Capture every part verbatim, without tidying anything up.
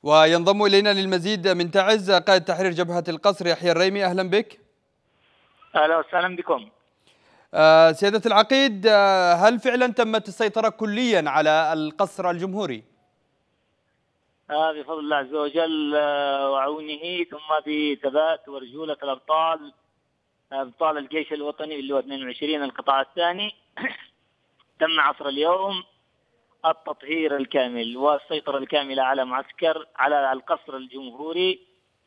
وينضم إلينا للمزيد من تعز قائد تحرير جبهة القصر يحيى الريمي. أهلا بك. أهلا وسهلا بكم. آه سيادة العقيد، آه هل فعلا تمت السيطرة كليا على القصر الجمهوري؟ آه بفضل الله عز وجل آه وعونه، ثم بثبات ورجولة الأبطال أبطال الجيش الوطني اللي هو اثنين وعشرين القطاع الثاني. تم عصر اليوم التطهير الكامل والسيطرة الكاملة على معسكر على القصر الجمهوري،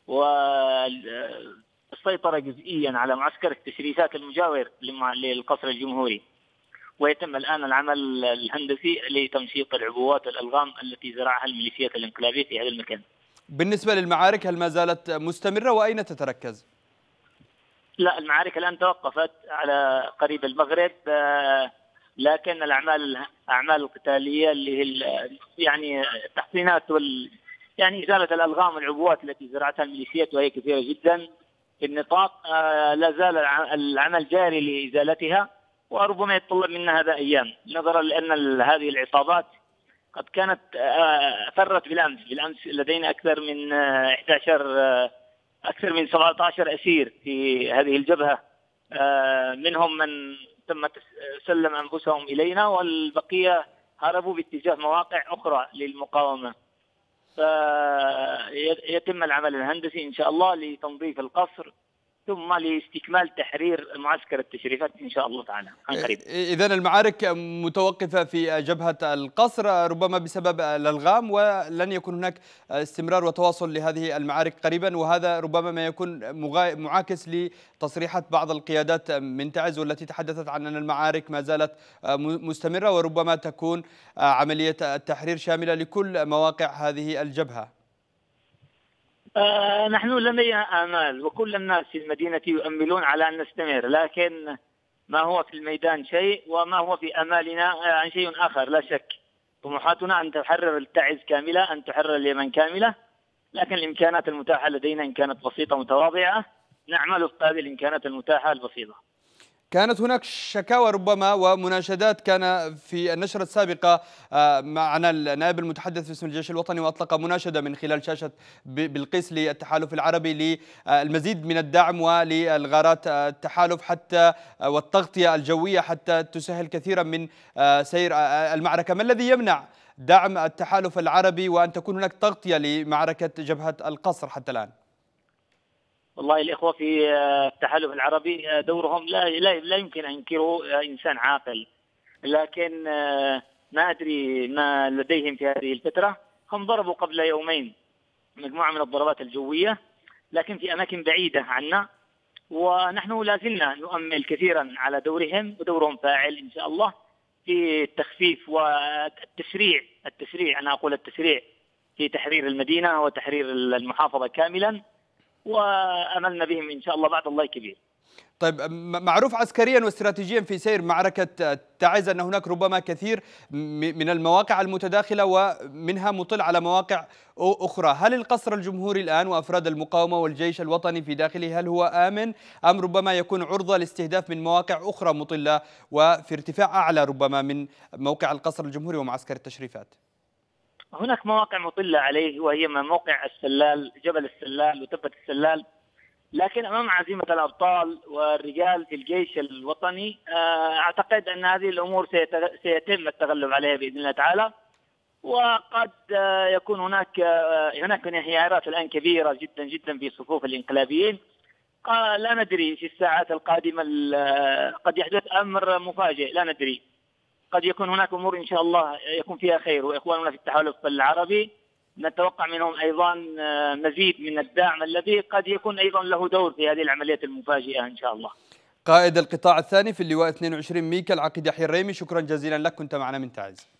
والسيطرة جزئيا على معسكر التشريفات المجاور للقصر الجمهوري. ويتم الآن العمل الهندسي لتمشيط العبوات والألغام التي زرعها الميليشيات الانقلابية في هذا المكان. بالنسبة للمعارك هل ما زالت مستمرة وأين تتركز؟ لا، المعارك الآن توقفت على قريب المغرب، لكن الأعمال الأعمال القتالية اللي هي يعني التحصينات وال يعني إزالة الألغام والعبوات التي زرعتها الميليشيات وهي كثيرة جدا في النطاق، لا زال العمل جاري لإزالتها، وربما يتطلب منا هذا أيام، نظرا لأن هذه العصابات قد كانت فرت بالأمس بالأمس لدينا أكثر من أحد عشر أكثر من سبعة عشر أسير في هذه الجبهة، منهم من تم سلم أنفسهم إلينا، والبقية هربوا باتجاه مواقع أخرى للمقاومة. فيتم العمل الهندسي إن شاء الله لتنظيف القصر ثم لاستكمال تحرير معسكر التشريفات إن شاء الله تعالى عن قريب. إذن المعارك متوقفة في جبهة القصر ربما بسبب الألغام، ولن يكون هناك استمرار وتواصل لهذه المعارك قريبا، وهذا ربما ما يكون معاكس لتصريحات بعض القيادات من تعز والتي تحدثت عن أن المعارك ما زالت مستمرة وربما تكون عملية التحرير شاملة لكل مواقع هذه الجبهة. آه نحن لدينا آمال، وكل الناس في المدينة يؤملون على أن نستمر، لكن ما هو في الميدان شيء وما هو في أمالنا عن شيء آخر. لا شك طموحاتنا أن تحرر التعز كاملة، أن تحرر اليمن كاملة، لكن الإمكانات المتاحة لدينا إن كانت بسيطة متواضعة نعمل في هذه الإمكانات المتاحة البسيطة. كانت هناك شكاوى ربما ومناشدات، كان في النشرة السابقة معنا النائب المتحدث باسم الجيش الوطني وأطلق مناشدة من خلال شاشة بلقيس للتحالف العربي للمزيد من الدعم وللغارات التحالف حتى والتغطية الجوية حتى تسهل كثيرا من سير المعركة. ما الذي يمنع دعم التحالف العربي وأن تكون هناك تغطية لمعركة جبهة القصر حتى الآن؟ والله الإخوة في التحالف العربي دورهم لا لا, لا يمكن أن ينكره إنسان عاقل، لكن ما أدري ما لديهم في هذه الفترة. هم ضربوا قبل يومين مجموعة من الضربات الجوية، لكن في أماكن بعيدة عنا، ونحن لازلنا نؤمل كثيرا على دورهم، ودورهم فاعل إن شاء الله في التخفيف والتسريع التسريع أنا أقول التسريع في تحرير المدينة وتحرير المحافظة كاملا، وأملنا بهم إن شاء الله بعد الله كبير. طيب، معروف عسكريا واستراتيجيا في سير معركة تعز أن هناك ربما كثير من المواقع المتداخلة ومنها مطل على مواقع أخرى. هل القصر الجمهوري الآن وأفراد المقاومة والجيش الوطني في داخله هل هو آمن أم ربما يكون عرضة لاستهداف من مواقع أخرى مطلة وفي ارتفاع أعلى ربما من موقع القصر الجمهوري ومعسكر التشريفات؟ هناك مواقع مطلة عليه، وهي موقع السلال، جبل السلال وتبة السلال، لكن أمام عزيمة الأبطال والرجال في الجيش الوطني أعتقد أن هذه الأمور سيتم التغلب عليها بإذن الله تعالى. وقد يكون هناك هناك انهيارات الآن كبيرة جدا جدا في صفوف الانقلابيين، لا ندري في الساعات القادمة قد يحدث أمر مفاجئ، لا ندري، قد يكون هناك أمور إن شاء الله يكون فيها خير. وإخواننا في التحالف العربي نتوقع منهم أيضا مزيد من الدعم الذي قد يكون أيضا له دور في هذه العمليات المفاجئة إن شاء الله. قائد القطاع الثاني في اللواء اثنين وعشرين ميكا العقيد يحيى الريمي، شكرا جزيلا لك، كنت معنا من تعز.